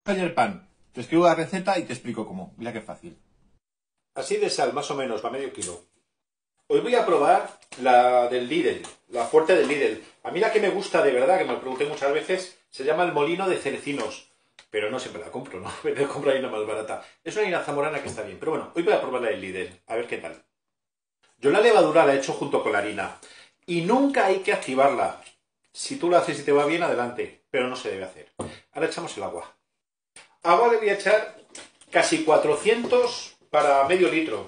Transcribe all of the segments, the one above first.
Ayer pan. Te escribo la receta y te explico cómo. Mira qué fácil. Así de sal, más o menos, para medio kilo. Hoy voy a probar la del Lidl, la fuerte del Lidl. A mí la que me gusta de verdad, que me lo pregunté muchas veces, se llama el molino de cerecinos. Pero no siempre la compro, ¿no? Me tengo que comprar una más barata. Es una harina zamorana que está bien. Pero bueno, hoy voy a probar la del Lidl, a ver qué tal. Yo la levadura la he hecho junto con la harina. Y nunca hay que activarla. Si tú lo haces y te va bien, adelante. Pero no se debe hacer. Ahora echamos el agua. Agua le voy a echar casi 400 para medio litro.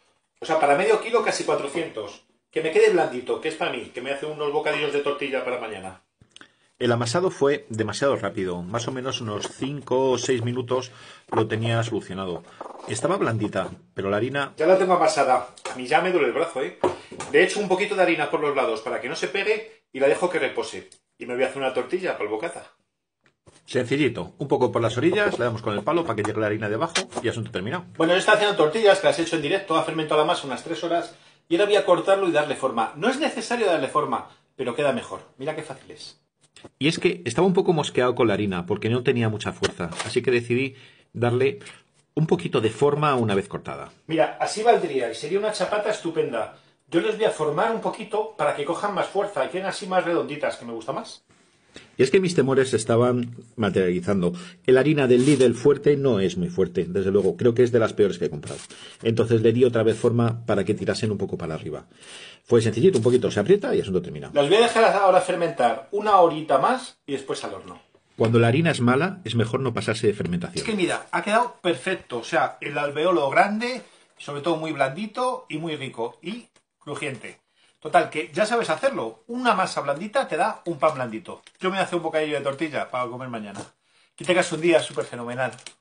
O sea, para medio kilo casi 400. Que me quede blandito, que es para mí, que me hace unos bocadillos de tortilla para mañana. El amasado fue demasiado rápido, más o menos unos 5 o 6 minutos lo tenía solucionado. Estaba blandita, pero la harina... Ya la tengo amasada. A mí ya me duele el brazo, ¿eh? Le echo un poquito de harina por los lados para que no se pegue y la dejo que repose. Y me voy a hacer una tortilla para el bocata. Sencillito, un poco por las orillas, le damos con el palo para que llegue la harina debajo y asunto terminado. Bueno, yo estaba haciendo tortillas que las he hecho en directo, ha fermentado la masa unas 3 horas y ahora voy a cortarlo y darle forma. No es necesario darle forma, pero queda mejor. Mira qué fácil es. Y es que estaba un poco mosqueado con la harina porque no tenía mucha fuerza, así que decidí darle un poquito de forma una vez cortada. Mira, así valdría y sería una chapata estupenda. Yo les voy a formar un poquito para que cojan más fuerza y queden así más redonditas, que me gusta más. Y es que mis temores se estaban materializando. La harina del Lidl fuerte no es muy fuerte, desde luego. Creo que es de las peores que he comprado. Entonces le di otra vez forma para que tirasen un poco para arriba. Fue sencillito, un poquito se aprieta y asunto terminado. Las voy a dejar ahora fermentar una horita más y después al horno. Cuando la harina es mala, es mejor no pasarse de fermentación. Es que mira, ha quedado perfecto. O sea, el alveolo grande, sobre todo muy blandito y muy rico. Y crujiente. Total, que ya sabes hacerlo. Una masa blandita te da un pan blandito. Yo me voy a hacer un bocadillo de tortilla para comer mañana. Que tengas un día súper fenomenal.